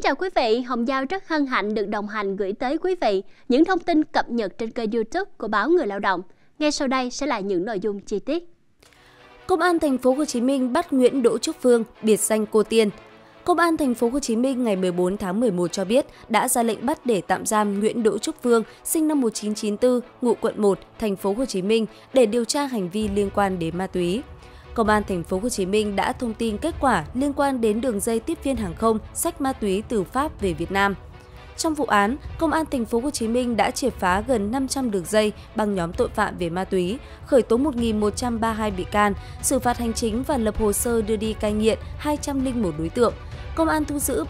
chào quý vị, Hồng Giao rất hân hạnh được đồng hành gửi tới quý vị những thông tin cập nhật trên kênh YouTube của báo Người Lao động. Ngay sau đây sẽ là những nội dung chi tiết. Công an thành phố Hồ Chí Minh bắt Nguyễn Đỗ Trúc Phương, biệt danh Cô Tiên. Công an thành phố Hồ Chí Minh ngày 14 tháng 11 cho biết đã ra lệnh bắt để tạm giam Nguyễn Đỗ Trúc Phương, sinh năm 1994, ngụ quận 1, thành phố Hồ Chí Minh để điều tra hành vi liên quan đến ma túy. Công an thành phố Hồ Chí Minh đã thông tin kết quả liên quan đến đường dây tiếp viên hàng không xách ma túy từ Pháp về Việt Nam. Trong vụ án, Công an thành phố Hồ Chí Minh đã triệt phá gần 500 đường dây băng nhóm tội phạm về ma túy, khởi tố 1.132 bị can, xử phạt hành chính và lập hồ sơ đưa đi cai nghiện 201 đối tượng. Công an thu giữ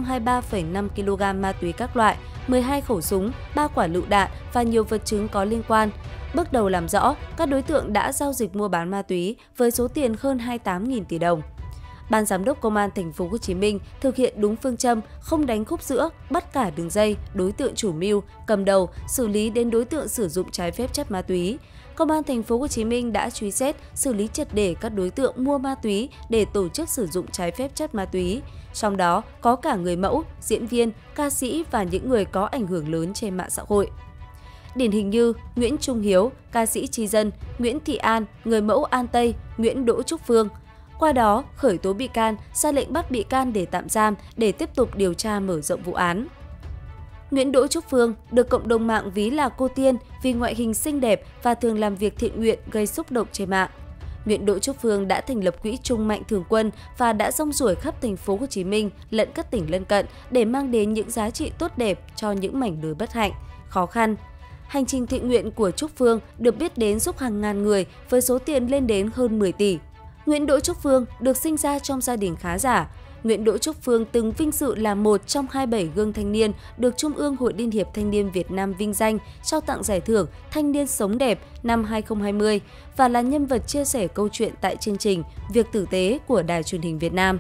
323,5 kg ma túy các loại, 12 khẩu súng, 3 quả lựu đạn và nhiều vật chứng có liên quan. Bước đầu làm rõ, các đối tượng đã giao dịch mua bán ma túy với số tiền hơn 28.000 tỷ đồng. Ban giám đốc Công an thành phố Hồ Chí Minh thực hiện đúng phương châm không đánh khúc giữa, bắt cả đường dây, đối tượng chủ mưu, cầm đầu, xử lý đến đối tượng sử dụng trái phép chất ma túy. Công an thành phố Hồ Chí Minh đã truy xét, xử lý triệt để các đối tượng mua ma túy để tổ chức sử dụng trái phép chất ma túy. Trong đó có cả người mẫu, diễn viên, ca sĩ và những người có ảnh hưởng lớn trên mạng xã hội. Điển hình như Nguyễn Trung Hiếu, ca sĩ Tri Dân, Nguyễn Thị An, người mẫu An Tây, Nguyễn Đỗ Trúc Phương. Qua đó, khởi tố bị can, ra lệnh bắt bị can để tạm giam để tiếp tục điều tra mở rộng vụ án. Nguyễn Đỗ Trúc Phương được cộng đồng mạng ví là cô tiên vì ngoại hình xinh đẹp và thường làm việc thiện nguyện gây xúc động trên mạng. Nguyễn Đỗ Trúc Phương đã thành lập quỹ Trung Mạnh Thường Quân và đã rong ruổi khắp thành phố Hồ Chí Minh lẫn các tỉnh lân cận để mang đến những giá trị tốt đẹp cho những mảnh đời bất hạnh, khó khăn. Hành trình thiện nguyện của Trúc Phương được biết đến giúp hàng ngàn người với số tiền lên đến hơn 10 tỷ. Nguyễn Đỗ Trúc Phương được sinh ra trong gia đình khá giả. Nguyễn Đỗ Trúc Phương từng vinh dự là một trong 27 gương thanh niên được Trung ương Hội Liên hiệp Thanh niên Việt Nam vinh danh trao tặng giải thưởng Thanh niên sống đẹp năm 2020 và là nhân vật chia sẻ câu chuyện tại chương trình Việc tử tế của Đài Truyền hình Việt Nam.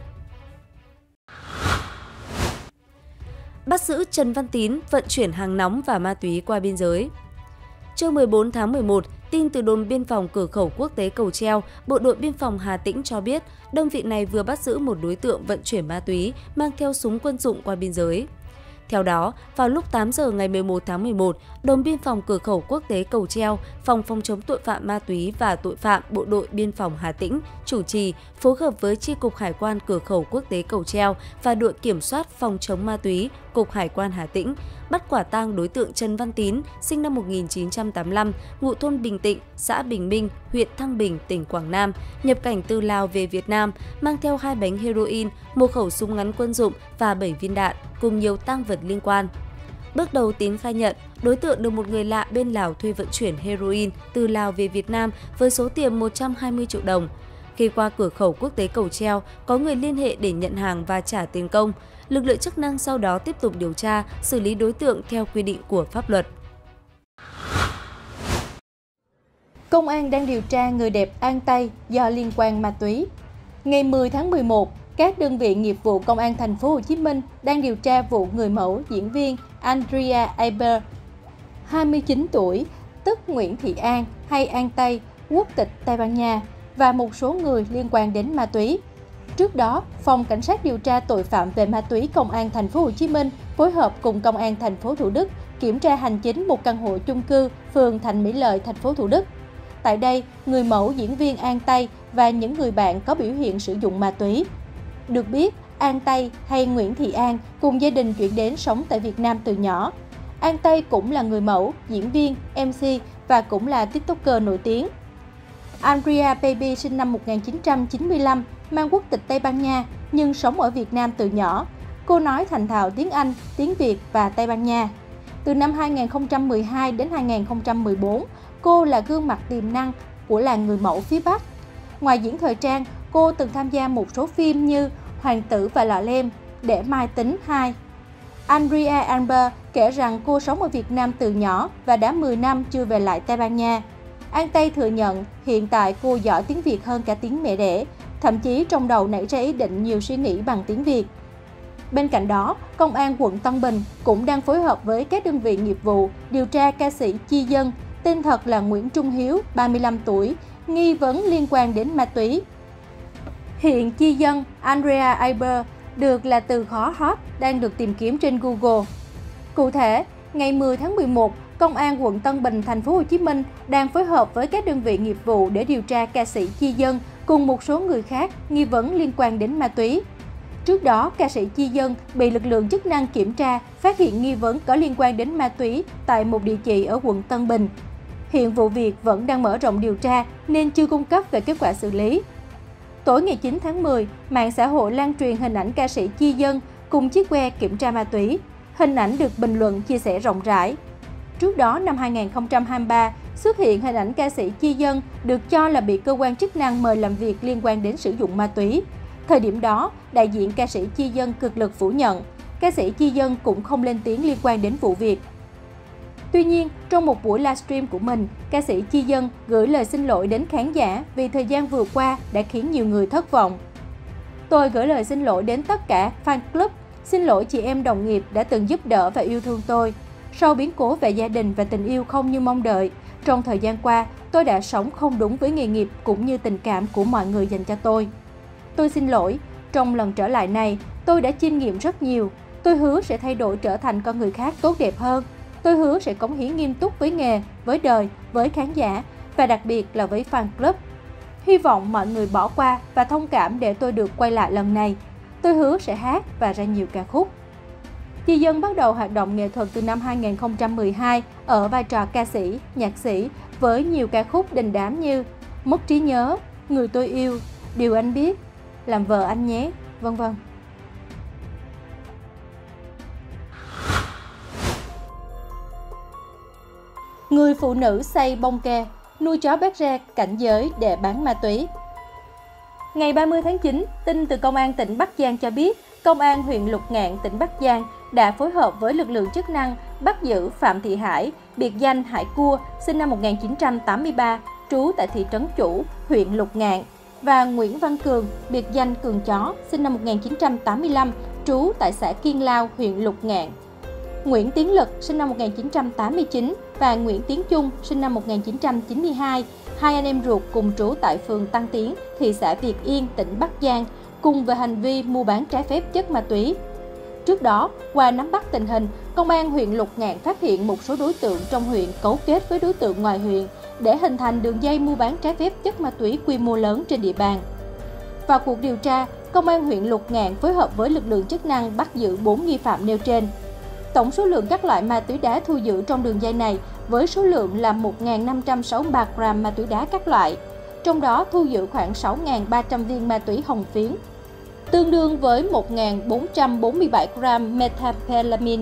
Bắt giữ Trần Văn Tín vận chuyển hàng nóng và ma túy qua biên giới. Trưa 14 tháng 11, tin từ đồn biên phòng cửa khẩu quốc tế Cầu Treo, Bộ đội biên phòng Hà Tĩnh cho biết đơn vị này vừa bắt giữ một đối tượng vận chuyển ma túy mang theo súng quân dụng qua biên giới. Theo đó, vào lúc 8 giờ ngày 11 tháng 11, đồn biên phòng cửa khẩu quốc tế Cầu Treo, Phòng phòng chống tội phạm ma túy và tội phạm Bộ đội biên phòng Hà Tĩnh chủ trì phối hợp với Chi cục Hải quan cửa khẩu quốc tế Cầu Treo và đội kiểm soát phòng chống ma túy Cục Hải quan Hà Tĩnh bắt quả tang đối tượng Trần Văn Tín, sinh năm 1985, ngụ thôn Bình Tịnh, xã Bình Minh, huyện Thăng Bình, tỉnh Quảng Nam, nhập cảnh từ Lào về Việt Nam, mang theo 2 bánh heroin, một khẩu súng ngắn quân dụng và 7 viên đạn, cùng nhiều tang vật liên quan. Bước đầu Tín khai nhận, đối tượng được một người lạ bên Lào thuê vận chuyển heroin từ Lào về Việt Nam với số tiền 120 triệu đồng. Khi qua cửa khẩu quốc tế Cầu Treo, có người liên hệ để nhận hàng và trả tiền công. Lực lượng chức năng sau đó tiếp tục điều tra, xử lý đối tượng theo quy định của pháp luật. Công an đang điều tra người đẹp An Tây do liên quan ma túy. Ngày 10 tháng 11, các đơn vị nghiệp vụ Công an thành phố Hồ Chí Minh đang điều tra vụ người mẫu diễn viên Andrea Eiber, 29 tuổi, tức Nguyễn Thị An hay An Tây, quốc tịch Tây Ban Nha và một số người liên quan đến ma túy. Trước đó, Phòng Cảnh sát điều tra tội phạm về ma túy Công an thành phố Hồ Chí Minh phối hợp cùng Công an thành phố Thủ Đức kiểm tra hành chính một căn hộ chung cư phường Thạnh Mỹ Lợi, thành phố Thủ Đức. Tại đây, người mẫu diễn viên An Tây và những người bạn có biểu hiện sử dụng ma túy. Được biết, An Tây hay Nguyễn Thị An cùng gia đình chuyển đến sống tại Việt Nam từ nhỏ. An Tây cũng là người mẫu, diễn viên, MC và cũng là TikToker nổi tiếng. Andrea Baby sinh năm 1995, mang quốc tịch Tây Ban Nha nhưng sống ở Việt Nam từ nhỏ. Cô nói thành thạo tiếng Anh, tiếng Việt và Tây Ban Nha. Từ năm 2012 đến 2014, cô là gương mặt tiềm năng của làng người mẫu phía Bắc. Ngoài diễn thời trang, cô từng tham gia một số phim như Hoàng tử và Lọ Lem, Để Mai Tính 2. Andrea Amber kể rằng cô sống ở Việt Nam từ nhỏ và đã 10 năm chưa về lại Tây Ban Nha. An Tây thừa nhận hiện tại cô giỏi tiếng Việt hơn cả tiếng mẹ đẻ, thậm chí trong đầu nảy ra ý định nhiều suy nghĩ bằng tiếng Việt. Bên cạnh đó, Công an quận Tân Bình cũng đang phối hợp với các đơn vị nghiệp vụ điều tra ca sĩ Chi Dân, tên thật là Nguyễn Trung Hiếu, 35 tuổi, nghi vấn liên quan đến ma túy. Hiện Chi Dân, Andrea Eiber được là từ khóa hot đang được tìm kiếm trên Google. Cụ thể, ngày 10 tháng 11, Công an quận Tân Bình, thành phố Hồ Chí Minh đang phối hợp với các đơn vị nghiệp vụ để điều tra ca sĩ Chi Dân cùng một số người khác nghi vấn liên quan đến ma túy. Trước đó, ca sĩ Chi Dân bị lực lượng chức năng kiểm tra, phát hiện nghi vấn có liên quan đến ma túy tại một địa chỉ ở quận Tân Bình. Hiện vụ việc vẫn đang mở rộng điều tra nên chưa cung cấp về kết quả xử lý. Tối ngày 9 tháng 10, mạng xã hội lan truyền hình ảnh ca sĩ Chi Dân cùng chiếc que kiểm tra ma túy. Hình ảnh được bình luận chia sẻ rộng rãi. Trước đó, năm 2023, xuất hiện hình ảnh ca sĩ Chi Dân được cho là bị cơ quan chức năng mời làm việc liên quan đến sử dụng ma túy. Thời điểm đó, đại diện ca sĩ Chi Dân cực lực phủ nhận. Ca sĩ Chi Dân cũng không lên tiếng liên quan đến vụ việc. Tuy nhiên, trong một buổi livestream của mình, ca sĩ Chi Dân gửi lời xin lỗi đến khán giả vì thời gian vừa qua đã khiến nhiều người thất vọng. Tôi gửi lời xin lỗi đến tất cả fan club, xin lỗi chị em đồng nghiệp đã từng giúp đỡ và yêu thương tôi. Sau biến cố về gia đình và tình yêu không như mong đợi, trong thời gian qua, tôi đã sống không đúng với nghề nghiệp cũng như tình cảm của mọi người dành cho tôi. Tôi xin lỗi, trong lần trở lại này, tôi đã chiêm nghiệm rất nhiều. Tôi hứa sẽ thay đổi trở thành con người khác tốt đẹp hơn. Tôi hứa sẽ cống hiến nghiêm túc với nghề, với đời, với khán giả và đặc biệt là với fan club. Hy vọng mọi người bỏ qua và thông cảm để tôi được quay lại lần này. Tôi hứa sẽ hát và ra nhiều ca khúc. Chi Dân bắt đầu hoạt động nghệ thuật từ năm 2012 ở vai trò ca sĩ, nhạc sĩ với nhiều ca khúc đình đám như Mất trí nhớ, Người tôi yêu, Điều anh biết, Làm vợ anh nhé, vân vân. Người phụ nữ xây bông kê, nuôi chó béc re cảnh giới để bán ma túy. Ngày 30 tháng 9, tin từ Công an tỉnh Bắc Giang cho biết, Công an huyện Lục Ngạn, tỉnh Bắc Giang đã phối hợp với lực lượng chức năng bắt giữ Phạm Thị Hải, biệt danh Hải Cua, sinh năm 1983, trú tại thị trấn Chủ, huyện Lục Ngạn, và Nguyễn Văn Cường, biệt danh Cường Chó, sinh năm 1985, trú tại xã Kiên Lao, huyện Lục Ngạn. Nguyễn Tiến Lực, sinh năm 1989 và Nguyễn Tiến Trung, sinh năm 1992, hai anh em ruột cùng trú tại phường Tăng Tiến, thị xã Việt Yên, tỉnh Bắc Giang, cùng về hành vi mua bán trái phép chất ma túy. Trước đó, qua nắm bắt tình hình, Công an huyện Lục Ngạn phát hiện một số đối tượng trong huyện cấu kết với đối tượng ngoài huyện để hình thành đường dây mua bán trái phép chất ma túy quy mô lớn trên địa bàn. Vào cuộc điều tra, Công an huyện Lục Ngạn phối hợp với lực lượng chức năng bắt giữ 4 nghi phạm nêu trên. Tổng số lượng các loại ma túy đá thu giữ trong đường dây này với số lượng là 1.563 gram ma túy đá các loại, trong đó thu giữ khoảng 6.300 viên ma túy hồng phiến, tương đương với 1.447 gram methamphetamine,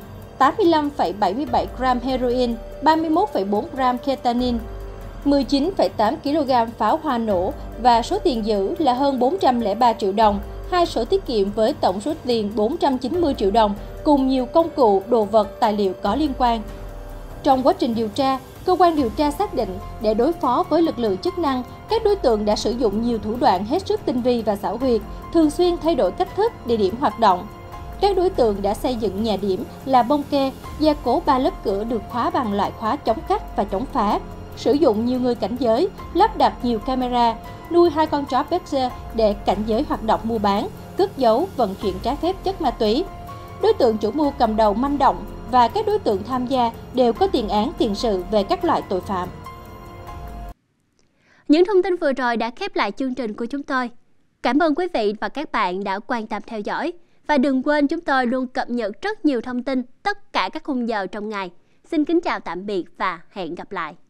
85,77 gram heroin, 31,4 gram ketamin, 19,8 kg pháo hoa nổ và số tiền giữ là hơn 403 triệu đồng, 2 sổ tiết kiệm với tổng số tiền 490 triệu đồng cùng nhiều công cụ, đồ vật, tài liệu có liên quan. Trong quá trình điều tra, cơ quan điều tra xác định để đối phó với lực lượng chức năng, các đối tượng đã sử dụng nhiều thủ đoạn hết sức tinh vi và xảo quyệt, thường xuyên thay đổi cách thức, địa điểm hoạt động. Các đối tượng đã xây dựng nhà điểm là bông kê, gia cố 3 lớp cửa được khóa bằng loại khóa chống cắt và chống phá, sử dụng nhiều người cảnh giới, lắp đặt nhiều camera, nuôi 2 con chó Berger để cảnh giới hoạt động mua bán, cất giấu, vận chuyển trái phép chất ma túy. Đối tượng chủ mưu cầm đầu manh động và các đối tượng tham gia đều có tiền án tiền sự về các loại tội phạm. Những thông tin vừa rồi đã khép lại chương trình của chúng tôi. Cảm ơn quý vị và các bạn đã quan tâm theo dõi. Và đừng quên chúng tôi luôn cập nhật rất nhiều thông tin tất cả các khung giờ trong ngày. Xin kính chào tạm biệt và hẹn gặp lại.